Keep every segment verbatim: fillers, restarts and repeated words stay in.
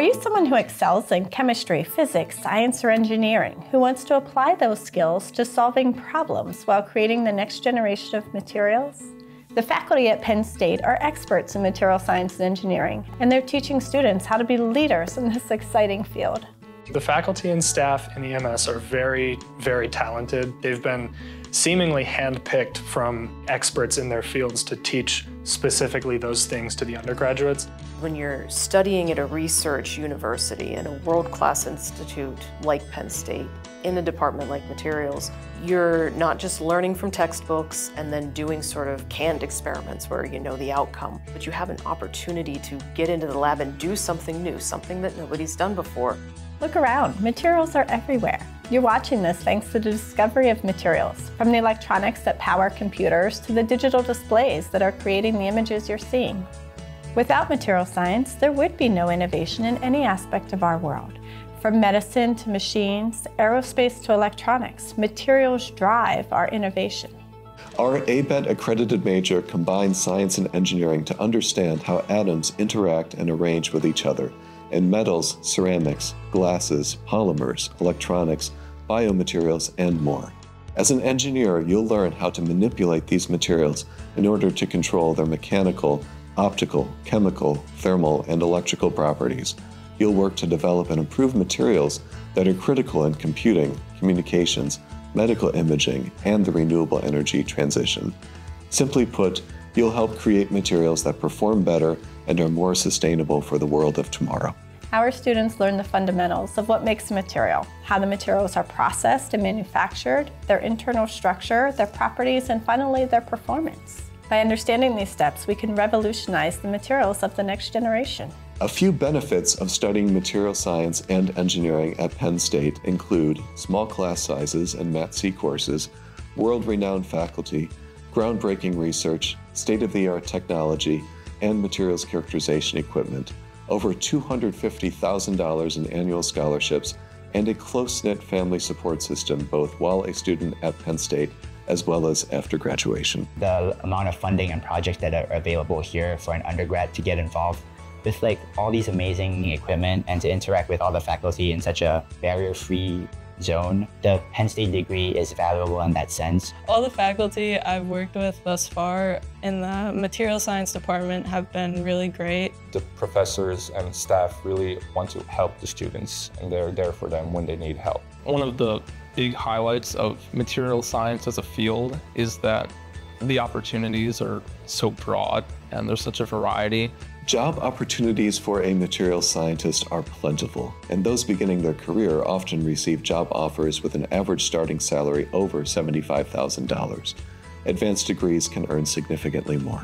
you someone who excels in chemistry, physics, science, or engineering, who wants to apply those skills to solving problems while creating the next generation of materials? The faculty at Penn State are experts in material science and engineering, and they're teaching students how to be leaders in this exciting field. The faculty and staff in E M S are very, very talented. They've been seemingly handpicked from experts in their fields to teach specifically those things to the undergraduates. When you're studying at a research university in a world-class institute like Penn State, in a department like materials, you're not just learning from textbooks and then doing sort of canned experiments where you know the outcome, but you have an opportunity to get into the lab and do something new, something that nobody's done before. Look around, materials are everywhere. You're watching this thanks to the discovery of materials, from the electronics that power computers to the digital displays that are creating the images you're seeing. Without material science, there would be no innovation in any aspect of our world. From medicine to machines, aerospace to electronics, materials drive our innovation. Our A B E T accredited major combines science and engineering to understand how atoms interact and arrange with each other in metals, ceramics, glasses, polymers, electronics, biomaterials, and more. As an engineer, you'll learn how to manipulate these materials in order to control their mechanical, optical, chemical, thermal, and electrical properties. You'll work to develop and improve materials that are critical in computing, communications, medical imaging, and the renewable energy transition. Simply put, you'll help create materials that perform better and are more sustainable for the world of tomorrow. Our students learn the fundamentals of what makes a material, how the materials are processed and manufactured, their internal structure, their properties, and finally their performance. By understanding these steps, we can revolutionize the materials of the next generation. A few benefits of studying material science and engineering at Penn State include small class sizes and Math C courses, world-renowned faculty, groundbreaking research, state-of-the-art technology, and materials characterization equipment, over two hundred fifty thousand dollars in annual scholarships, and a close-knit family support system both while a student at Penn State as well as after graduation. The amount of funding and projects that are available here for an undergrad to get involved with like all these amazing equipment and to interact with all the faculty in such a barrier-free zone. The Penn State degree is valuable in that sense. All the faculty I've worked with thus far in the material science department have been really great. The professors and staff really want to help the students, and they're there for them when they need help. One of the big highlights of material science as a field is that the opportunities are so broad and there's such a variety. Job opportunities for a materials scientist are plentiful, and those beginning their career often receive job offers with an average starting salary over seventy-five thousand dollars. Advanced degrees can earn significantly more.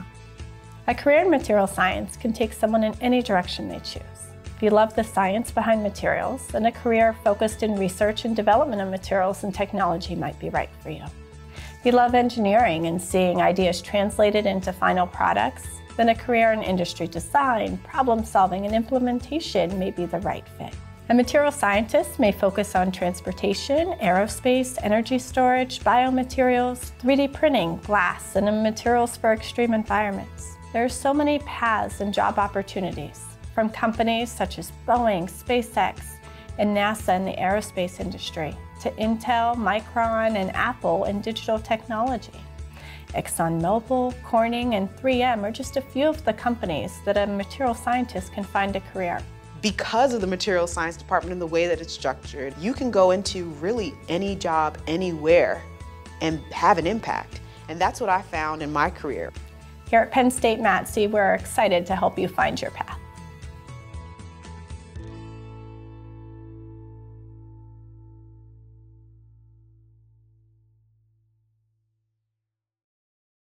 A career in material science can take someone in any direction they choose. If you love the science behind materials, then a career focused in research and development of materials and technology might be right for you. If you love engineering and seeing ideas translated into final products, then a career in industry design, problem solving, and implementation may be the right fit. A material scientist may focus on transportation, aerospace, energy storage, biomaterials, three D printing, glass, and materials for extreme environments. There are so many paths and job opportunities, from companies such as Boeing, SpaceX, and NASA in the aerospace industry, to Intel, Micron, and Apple in digital technology. ExxonMobil, Corning, and three M are just a few of the companies that a material scientist can find a career. Because of the material science department and the way that it's structured, you can go into really any job, anywhere, and have an impact. And that's what I found in my career. Here at Penn State Math C, we're excited to help you find your path.